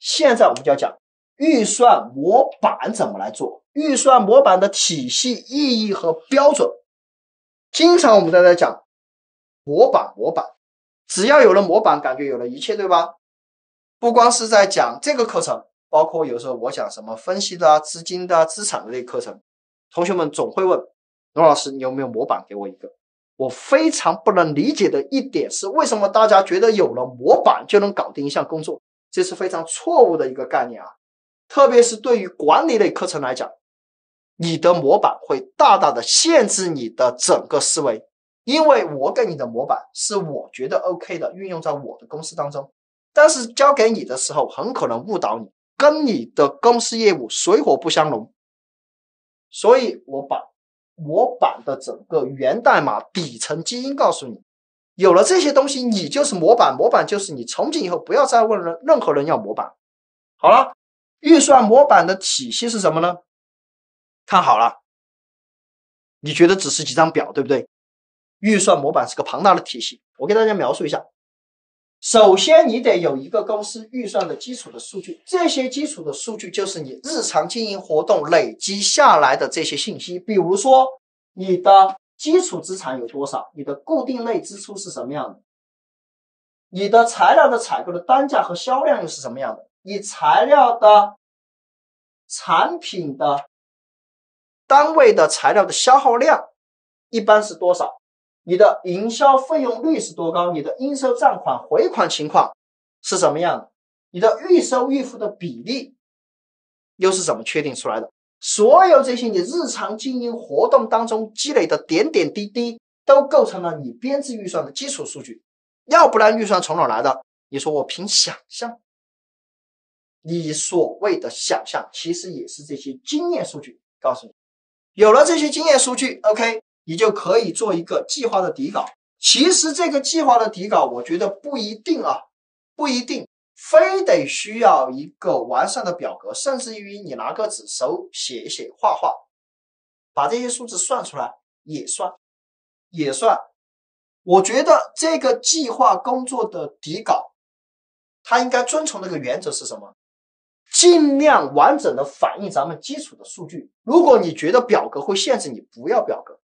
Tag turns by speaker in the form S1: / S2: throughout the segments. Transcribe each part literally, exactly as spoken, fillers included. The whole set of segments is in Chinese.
S1: 现在我们就要讲预算模板怎么来做，预算模板的体系、意义和标准。经常我们都在讲模板，模板，只要有了模板，感觉有了一切，对吧？不光是在讲这个课程，包括有时候我讲什么分析的啊、资金的啊、资产的这些课程，同学们总会问罗老师，你有没有模板给我一个？我非常不能理解的一点是，为什么大家觉得有了模板就能搞定一项工作？这是非常错误的一个概念啊！特别是对于管理类课程来讲，你的模板会大大的限制你的整个思维，因为我给你的模板是我觉得 OK 的，运用在我的公司当中，但是交给你的时候很可能误导你，跟你的公司业务水火不相容。所以我把模板的整个源代码、底层基因告诉你，有了这些东西，你就是模板，模板就是你。从今以后不要再问人任何人要模板。好了，预算模板的体系是什么呢？看好了，你觉得只是几张表，对不对？预算模板是个庞大的体系，我给大家描述一下。首先你得有一个公司预算的基础的数据，这些基础的数据就是你日常经营活动累积下来的这些信息，比如说你的基础资产有多少，你的固定类支出是什么样的，你的材料的采购的单价和销量又是什么样的，你材料的产品的单位的材料的消耗量一般是多少，你的营销费用率是多高，你的应收账款回款情况是什么样的，你的预收预付的比例又是怎么确定出来的。所有这些你日常经营活动当中积累的点点滴滴都构成了你编制预算的基础数据，要不然预算从哪来的？你说我凭想象，你所谓的想象其实也是这些经验数据告诉你。有了这些经验数据 OK， 你就可以做一个计划的底稿。其实这个计划的底稿我觉得不一定啊，不一定非得需要一个完善的表格，甚至于你拿个纸手写一写画画，把这些数字算出来也算也算。我觉得这个计划工作的底稿它应该遵从的一个原则是什么？尽量完整的反映咱们基础的数据。如果你觉得表格会限制你，不要表格。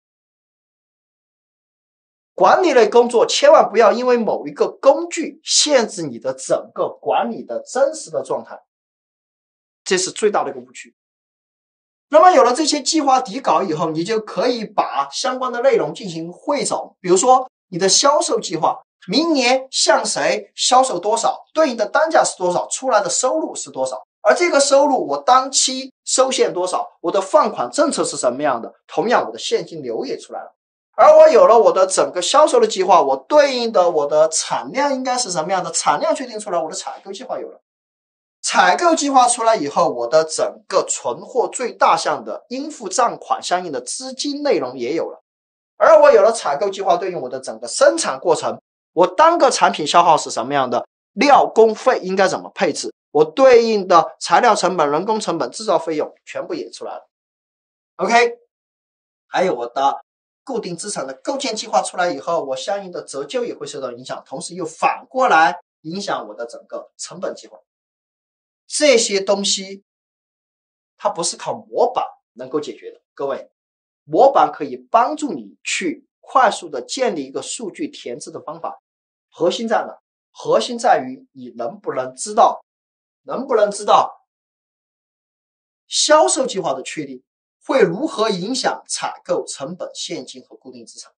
S1: 管理类工作千万不要因为某一个工具限制你的整个管理的真实的状态，这是最大的一个误区。那么有了这些计划底稿以后，你就可以把相关的内容进行汇总，比如说你的销售计划，明年向谁销售多少，对应的单价是多少，出来的收入是多少，而这个收入我当期收现多少，我的放款政策是什么样的，同样我的现金流也出来了。而我有了我的整个销售的计划，我对应的我的产量应该是什么样的，产量确定出来，我的采购计划有了，采购计划出来以后，我的整个存货最大项的应付账款相应的资金内容也有了。而我有了采购计划，对应我的整个生产过程，我单个产品消耗是什么样的，料工费应该怎么配置，我对应的材料成本、人工成本、制造费用全部也出来了。 OK， 还有我的固定资产的构建计划出来以后，我相应的折旧也会受到影响，同时又反过来影响我的整个成本计划。这些东西它不是靠模板能够解决的，各位，模板可以帮助你去快速的建立一个数据填制的方法，核心在哪？核心在于你能不能知道能不能知道销售计划的确定会如何影响采购成本、现金和固定资产。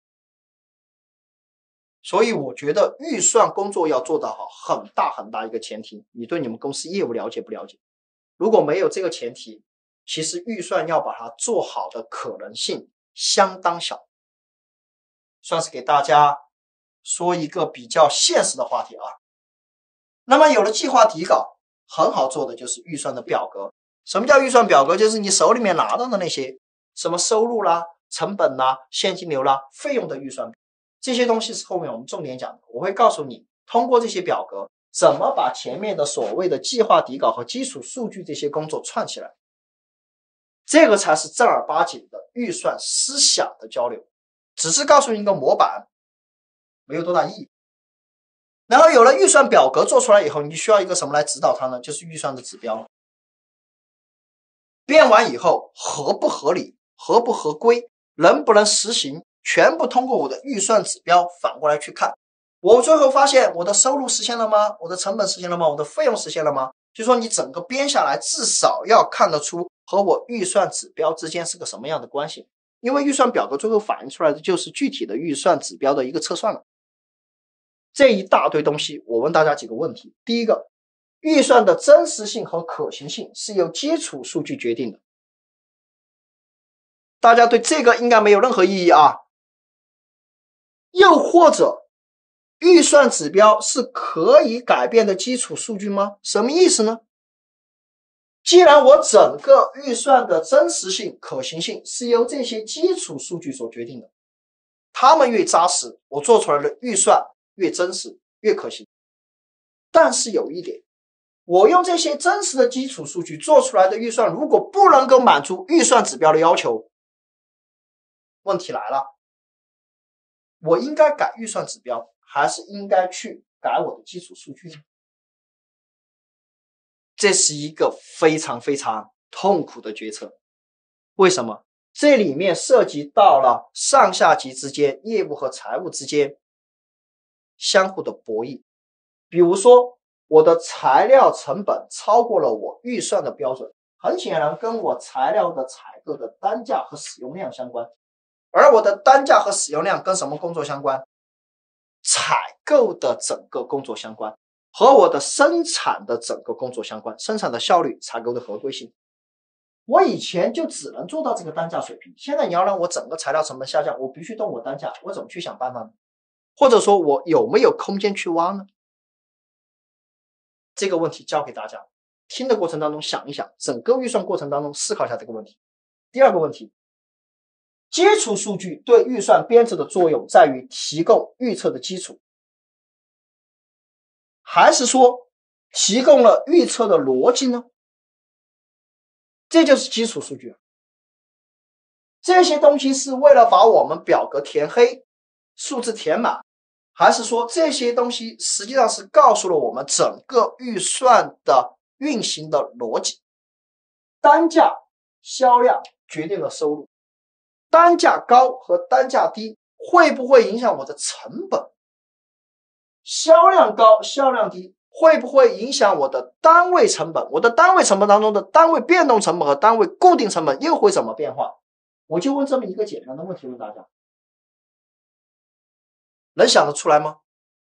S1: 所以我觉得预算工作要做得好，很大很大一个前提，你对你们公司业务了解不了解？如果没有这个前提，其实预算要把它做好的可能性相当小。算是给大家说一个比较现实的话题啊。那么有了计划底稿，很好做的就是预算的表格。什么叫预算表格？就是你手里面拿到的那些什么收入啦、成本啦、现金流啦、费用的预算，这些东西是后面我们重点讲的，我会告诉你通过这些表格怎么把前面的所谓的计划底稿和基础数据这些工作串起来，这个才是正儿八经的预算思想的交流。只是告诉你一个模板没有多大意义。 然后有了预算表格做出来以后，你需要一个什么来指导它呢？就是预算的指标。编完以后合不合理，合不合规，能不能实行，全部通过我的预算指标反过来去看。我最后发现我的收入实现了吗？我的成本实现了吗？我的费用实现了吗？就说你整个编下来至少要看得出和我预算指标之间是个什么样的关系，因为预算表格最后反映出来的就是具体的预算指标的一个测算了。这一大堆东西，我问大家几个问题。第一个，预算的真实性和可行性是由基础数据决定的，大家对这个应该没有任何异议啊。又或者预算指标是可以改变的基础数据吗？什么意思呢？既然我整个预算的真实性、可行性是由这些基础数据所决定的，它们越扎实，我做出来的预算越真实、越可行。但是有一点，我用这些真实的基础数据做出来的预算，如果不能够满足预算指标的要求，问题来了，我应该改预算指标，还是应该去改我的基础数据呢？这是一个非常非常痛苦的决策。为什么？这里面涉及到了上下级之间、业务和财务之间相互的博弈。比如说，我的材料成本超过了我预算的标准，很显然跟我材料的采购的单价和使用量相关。而我的单价和使用量跟什么工作相关？采购的整个工作相关，和我的生产的整个工作相关，生产的效率，采购的合规性。我以前就只能做到这个单价水平，现在你要让我整个材料成本下降，我必须动我单价，我怎么去想办法呢？或者说我有没有空间去挖呢？这个问题交给大家，听的过程当中想一想，整个预算过程当中思考一下这个问题。第二个问题，基础数据对预算编制的作用在于提供预测的基础，还是说提供了预测的逻辑呢？这就是基础数据。这些东西是为了把我们表格填黑，数字填满，还是说这些东西实际上是告诉了我们整个预算的运行的逻辑？单价、销量决定了收入，单价高和单价低会不会影响我的成本？销量高、销量低会不会影响我的单位成本？我的单位成本当中的单位变动成本和单位固定成本又会怎么变化？我就问这么一个简单的问题，问大家，能想得出来吗？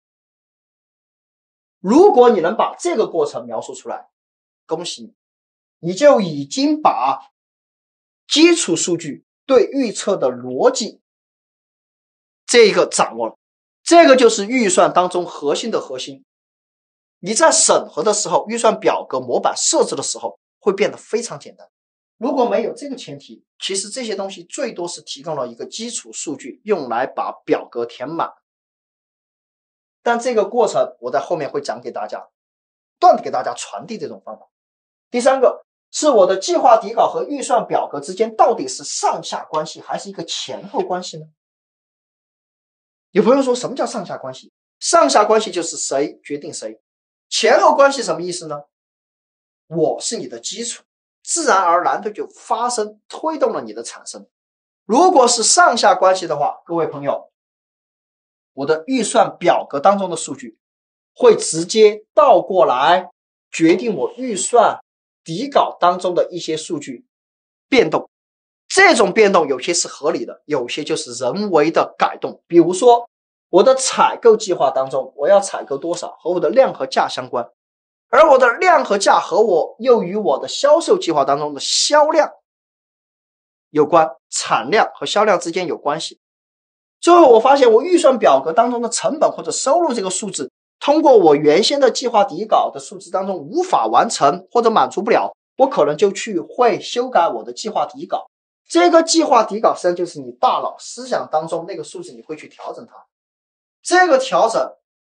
S1: 如果你能把这个过程描述出来，恭喜你，你就已经把基础数据对预测的逻辑这个掌握了。这个就是预算当中核心的核心。你在审核的时候，预算表格模板设置的时候会变得非常简单。如果没有这个前提，其实这些东西最多是提供了一个基础数据，用来把表格填满。但这个过程我在后面会讲给大家，不断的给大家传递这种方法。第三个是我的计划底稿和预算表格之间到底是上下关系还是一个前后关系呢？有朋友说什么叫上下关系？上下关系就是谁决定谁，前后关系什么意思呢？我是你的基础，自然而然的就发生推动了你的产生。如果是上下关系的话，各位朋友，我的预算表格当中的数据会直接倒过来决定我预算底稿当中的一些数据变动。这种变动有些是合理的，有些就是人为的改动。比如说我的采购计划当中，我要采购多少和我的量和价相关，而我的量和价和我又与我的销售计划当中的销量有关，产量和销量之间有关系。最后我发现我预算表格当中的成本或者收入这个数字，通过我原先的计划底稿的数字当中无法完成或者满足不了，我可能就去会修改我的计划底稿。这个计划底稿实际上就是你大脑思想当中那个数字，你会去调整它。这个调整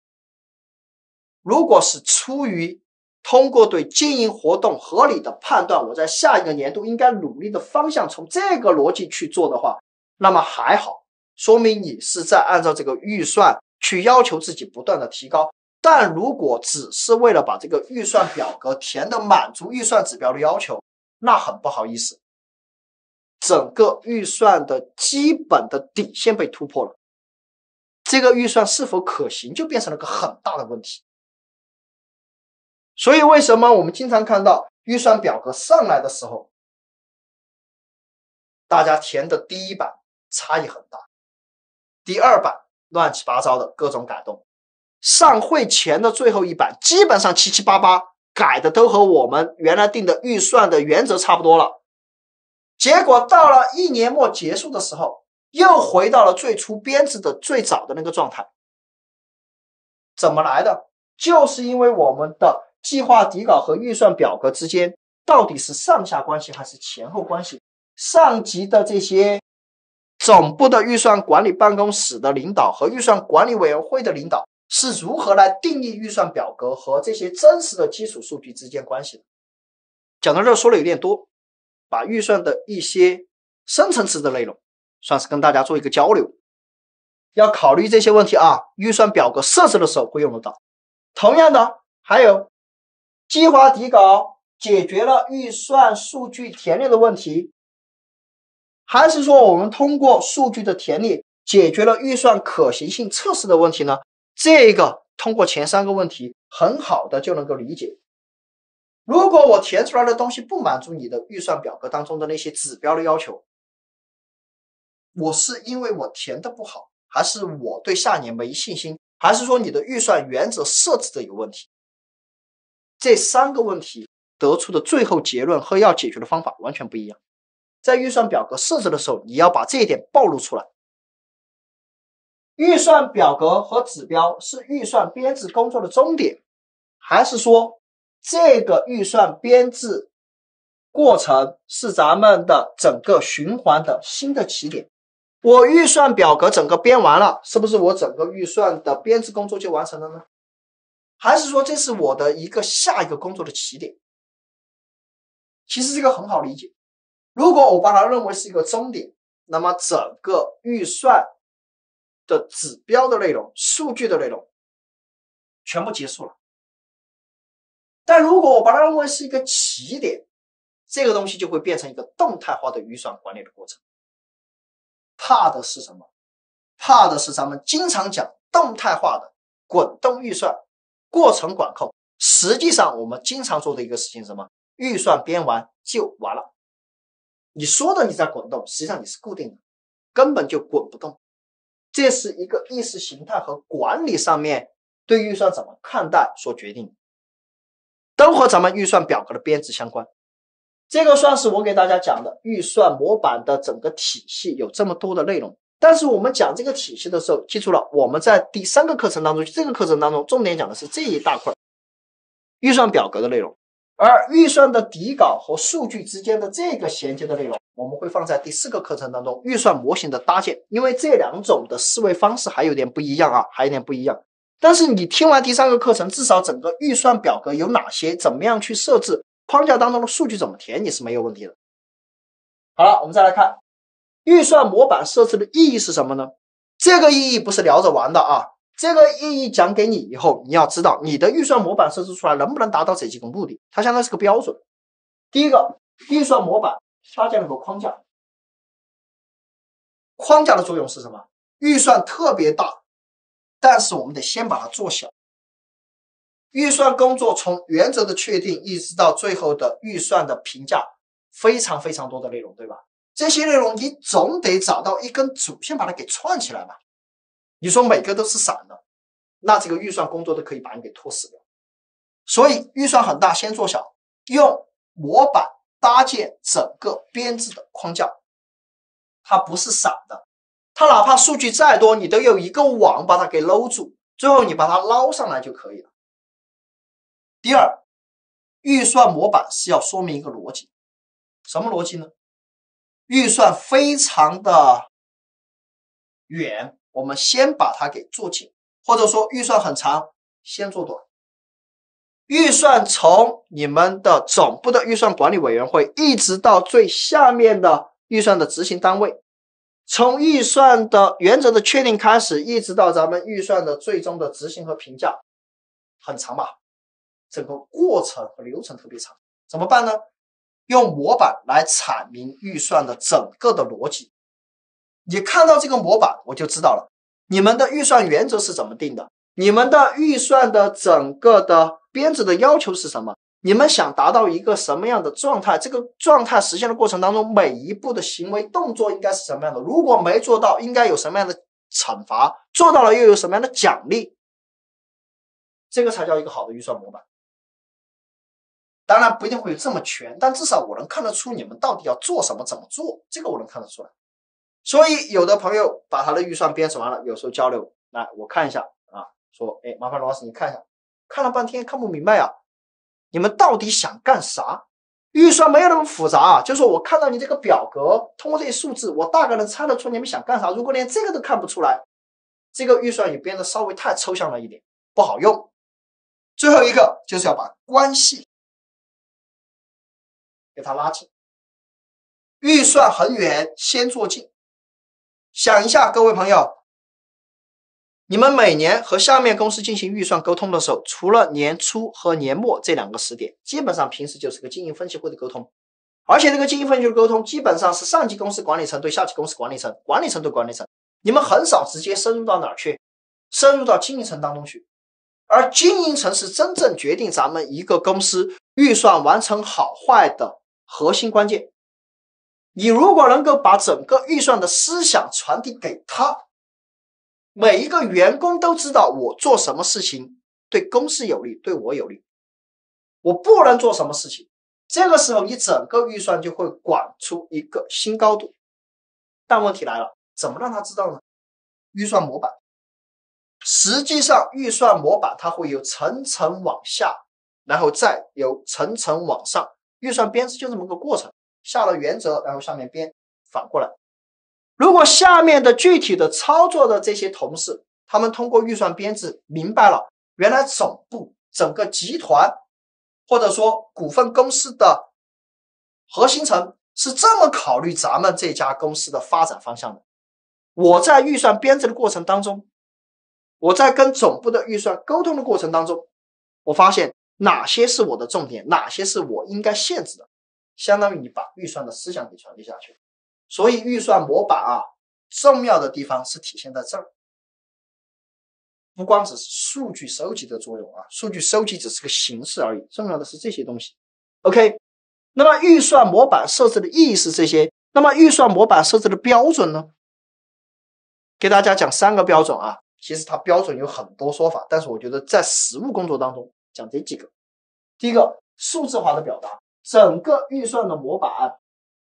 S1: 如果是出于通过对经营活动合理的判断，我在下一个年度应该努力的方向从这个逻辑去做的话，那么还好，说明你是在按照这个预算去要求自己不断的提高， 但如果只是为了把这个预算表格填的满足预算指标的要求，那很不好意思，整个预算的基本的底线被突破了，这个预算是否可行就变成了个很大的问题。所以为什么我们经常看到预算表格上来的时候，大家填的第一版差异很大，第二版乱七八糟的各种改动，上会前的最后一版基本上七七八八改的都和我们原来定的预算的原则差不多了，结果到了一年末结束的时候，又回到了最初编制的最早的那个状态。怎么来的？就是因为我们的计划底稿和预算表格之间到底是上下关系还是前后关系，上级的这些总部的预算管理办公室的领导和预算管理委员会的领导是如何来定义预算表格和这些真实的基础数据之间关系的。讲到这说的有点多，把预算的一些深层次的内容算是跟大家做一个交流，要考虑这些问题啊，预算表格设置的时候会用得到。同样的，还有计划底稿解决了预算数据填列的问题，还是说我们通过数据的填列解决了预算可行性测试的问题呢？这个通过前三个问题很好的就能够理解。如果我填出来的东西不满足你的预算表格当中的那些指标的要求，我是因为我填的不好，还是我对下年没信心，还是说你的预算原则设置的有问题？这三个问题得出的最后结论和要解决的方法完全不一样。在预算表格设置的时候，你要把这一点暴露出来。预算表格和指标是预算编制工作的终点，还是说这个预算编制过程是咱们的整个循环的新的起点？我预算表格整个编完了，是不是我整个预算的编制工作就完成了呢？还是说这是我的一个下一个工作的起点？其实这个很好理解，如果我把它认为是一个终点，那么整个预算的指标的内容、数据的内容全部结束了。但如果我把它认为是一个起点，这个东西就会变成一个动态化的预算管理的过程。怕的是什么？怕的是咱们经常讲动态化的滚动预算、过程管控，实际上我们经常做的一个事情是什么？预算编完就完了。你说的你在滚动，实际上你是固定的，根本就滚不动。这是一个意识形态和管理上面对预算怎么看待所决定的，都和咱们预算表格的编制相关。这个算是我给大家讲的预算模板的整个体系，有这么多的内容。但是我们讲这个体系的时候，记住了，我们在第三个课程当中，这个课程当中重点讲的是这一大块预算表格的内容，而预算的底稿和数据之间的这个衔接的内容，我们会放在第四个课程当中预算模型的搭建。因为这两种的思维方式还有点不一样啊，还有点不一样。但是你听完第三个课程，至少整个预算表格有哪些，怎么样去设置，框架当中的数据怎么填，你是没有问题的。好了，我们再来看预算模板设置的意义是什么呢？这个意义不是聊着玩的啊，这个意义讲给你以后，你要知道你的预算模板设置出来能不能达到这几个目的，它相当于是个标准。第一个，预算模板搭建了个框架，框架的作用是什么？预算特别大，但是我们得先把它做小。预算工作从原则的确定一直到最后的预算的评价，非常非常多的内容，对吧？这些内容你总得找到一根主线把它给串起来吧。你说每个都是散的，那这个预算工作都可以把你给拖死掉。所以预算很大先做小，用模板搭建整个编制的框架，它不是散的，它哪怕数据再多，你都有一个网把它给搂住，最后你把它捞上来就可以了。第二，预算模板是要说明一个逻辑，什么逻辑呢？预算非常的远，我们先把它给做近，或者说预算很长，先做短。预算从你们的总部的预算管理委员会一直到最下面的预算的执行单位，从预算的原则的确定开始，一直到咱们预算的最终的执行和评价， 很长吧，整个过程和流程特别长，怎么办呢？用模板来阐明预算的整个的逻辑。你看到这个模板，我就知道了你们的预算原则是怎么定的，你们的预算的整个的编制的要求是什么，你们想达到一个什么样的状态，这个状态实现的过程当中，每一步的行为动作应该是什么样的，如果没做到应该有什么样的惩罚，做到了又有什么样的奖励，这个才叫一个好的预算模板。当然不一定会有这么全，但至少我能看得出你们到底要做什么，怎么做，这个我能看得出来。所以有的朋友把他的预算编制完了，有时候交流，来我看一下啊，说，哎，麻烦罗老师你看一下，看了半天看不明白啊，你们到底想干啥？预算没有那么复杂啊，就是说我看到你这个表格，通过这些数字，我大概能猜得出你们想干啥。如果连这个都看不出来，这个预算也编得稍微太抽象了一点，不好用。最后一个就是要把关系给它拉近，预算很远，先做近。想一下，各位朋友，你们每年和下面公司进行预算沟通的时候，除了年初和年末这两个时点，基本上平时就是个经营分析会的沟通，而且这个经营分析的沟通基本上是上级公司管理层对下级公司管理层，管理层对管理层，你们很少直接深入到哪儿去，深入到经营层当中去。而经营层是真正决定咱们一个公司预算完成好坏的核心关键。你如果能够把整个预算的思想传递给他，每一个员工都知道我做什么事情对公司有利，对我有利，我不能做什么事情，这个时候你整个预算就会管出一个新高度。但问题来了，怎么让他知道呢？预算模板，实际上预算模板它会由层层往下，然后再由层层往上，预算编制就这么个过程，下了原则，然后下面编，反过来。如果下面的具体的操作的这些同事，他们通过预算编制明白了，原来总部整个集团或者说股份公司的核心层是这么考虑咱们这家公司的发展方向的，我在预算编制的过程当中，我在跟总部的预算沟通的过程当中，我发现哪些是我的重点，哪些是我应该限制的，相当于你把预算的思想给传递下去。所以预算模板啊，重要的地方是体现在这儿，不光只是数据收集的作用啊，数据收集只是个形式而已，重要的是这些东西。OK， 那么预算模板设置的意义是这些，那么预算模板设置的标准呢？给大家讲三个标准啊，其实它标准有很多说法，但是我觉得在实务工作当中讲这几个。第一个，数字化的表达，整个预算的模板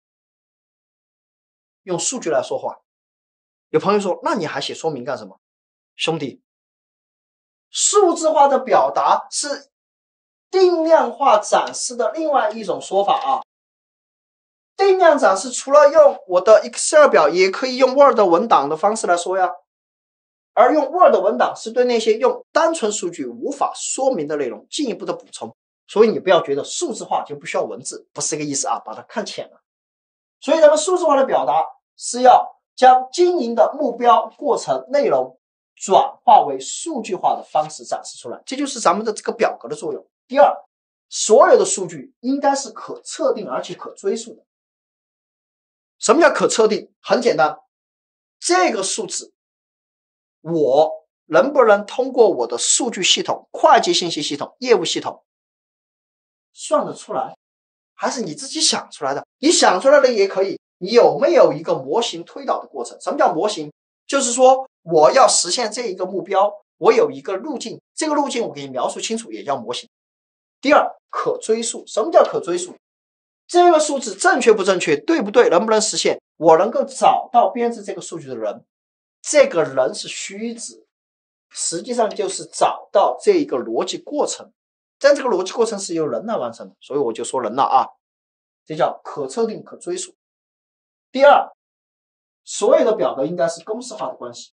S1: 用数据来说话。有朋友说，那你还写说明干什么？兄弟，数字化的表达是定量化展示的另外一种说法啊。定量展示除了用我的 Excel 表，也可以用 Word 文档的方式来说呀。而用 Word 文档是对那些用单纯数据无法说明的内容进一步的补充，所以你不要觉得数字化就不需要文字，不是这个意思啊，把它看浅了。所以咱们数字化的表达是要将经营的目标、过程、内容转化为数据化的方式展示出来，这就是咱们的这个表格的作用。第二，所有的数据应该是可测定而且可追溯的。什么叫可测定？很简单，这个数字我能不能通过我的数据系统、会计信息系统、业务系统算得出来，还是你自己想出来的？你想出来的也可以，你有没有一个模型推导的过程？什么叫模型？就是说我要实现这一个目标，我有一个路径，这个路径我给你描述清楚，也叫模型。第二，可追溯。什么叫可追溯？这个数字正确不正确，对不对，能不能实现，我能够找到编制这个数据的人，这个人是虚指，实际上就是找到这一个逻辑过程，但这个逻辑过程是由人来完成的，所以我就说人了啊，这叫可测定可追溯。第二，所有的表格应该是公式化的关系。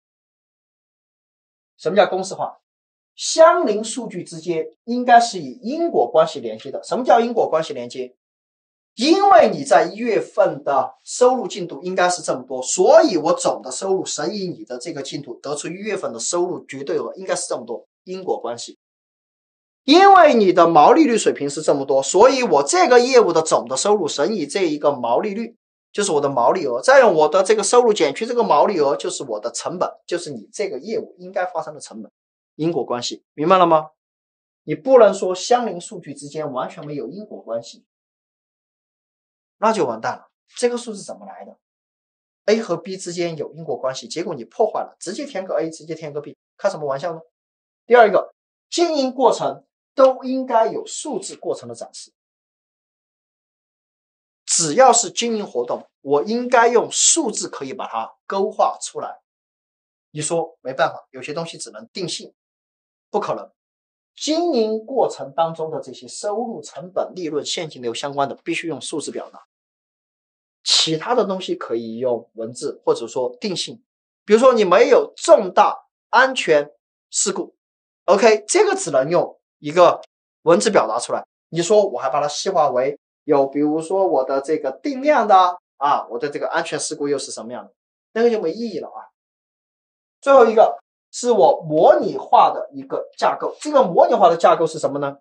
S1: 什么叫公式化？相邻数据之间应该是以因果关系连接的。什么叫因果关系连接？因为你在一月份的收入进度应该是这么多，所以我总的收入乘以你的这个进度，得出一月份的收入绝对额应该是这么多，因果关系。 因为你的毛利率水平是这么多，所以我这个业务的总的收入乘以这一个毛利率，就是我的毛利额，再用我的这个收入减去这个毛利额，就是我的成本，就是你这个业务应该发生的成本，因果关系，明白了吗？你不能说相邻数据之间完全没有因果关系，那就完蛋了。这个数字怎么来的？ A 和 B 之间有因果关系，结果你破坏了，直接填个 A， 直接填个 B， 开什么玩笑呢？第二个，经营过程都应该有数字过程的展示。只要是经营活动，我应该用数字可以把它勾画出来。你说没办法，有些东西只能定性，不可能。经营过程当中的这些收入、成本、利润、现金流相关的，必须用数字表达。其他的东西可以用文字或者说定性，比如说你没有重大安全事故 ，OK， 这个只能用一个文字表达出来。你说我还把它细化为有，比如说我的这个定量的啊，我的这个安全事故又是什么样的，那个就没意义了啊。最后一个是我模拟化的一个架构，这个模拟化的架构是什么呢？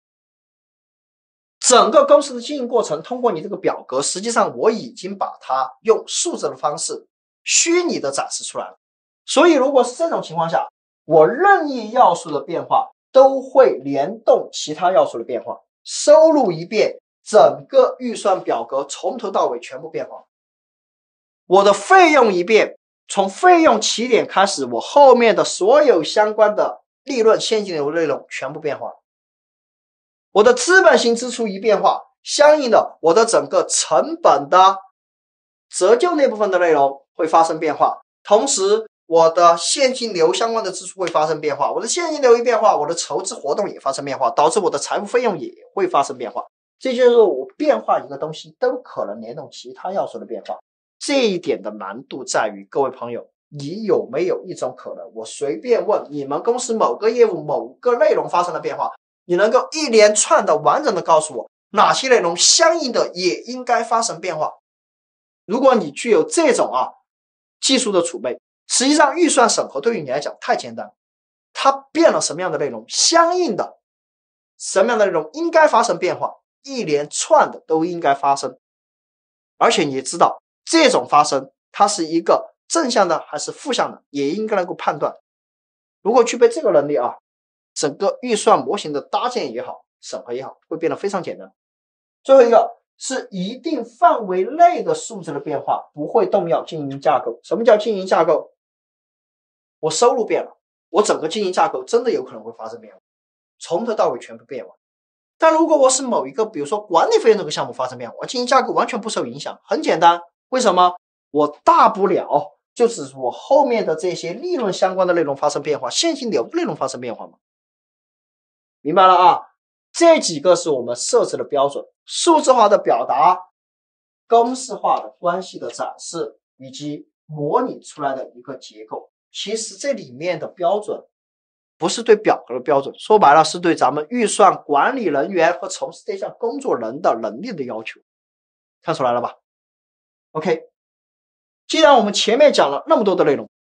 S1: 整个公司的经营过程通过你这个表格，实际上我已经把它用数字的方式虚拟的展示出来了。所以如果是这种情况下，我任意要素的变化都会联动其他要素的变化，收入一变，整个预算表格从头到尾全部变化。我的费用一变，从费用起点开始，我后面的所有相关的利润、现金流内容全部变化。我的资本性支出一变化，相应的我的整个成本的折旧那部分的内容会发生变化，同时我的现金流相关的支出会发生变化，我的现金流一变化，我的筹资活动也发生变化，导致我的财务费用也会发生变化。这就是我变化一个东西都可能联动其他要素的变化。这一点的难度在于，各位朋友，你有没有一种可能，我随便问你们公司某个业务某个内容发生了变化，你能够一连串的完整的告诉我哪些内容相应的也应该发生变化。如果你具有这种啊技术的储备，实际上预算审核对于你来讲太简单，它变了什么样的内容，相应的什么样的内容应该发生变化，一连串的都应该发生。而且你知道这种发生它是一个正向的还是负向的，也应该能够判断。如果具备这个能力啊，整个预算模型的搭建也好，审核也好，会变得非常简单。最后一个是一定范围内的数字的变化不会动摇经营架构。什么叫经营架构？我收入变了，我整个经营架构真的有可能会发生变化，从头到尾全部变完。但如果我是某一个比如说管理费用这个项目发生变化，我经营架构完全不受影响，很简单，为什么？我大不了就是我后面的这些利润相关的内容发生变化，现金流内容发生变化嘛。明白了啊？这几个是我们设置的标准，数字化的表达，公式化的关系的展示，以及模拟出来的一个结构。其实这里面的标准不是对表格的标准，说白了是对咱们预算管理人员和从事这项工作人的能力的要求。看出来了吧？ OK， 既然我们前面讲了那么多的内容，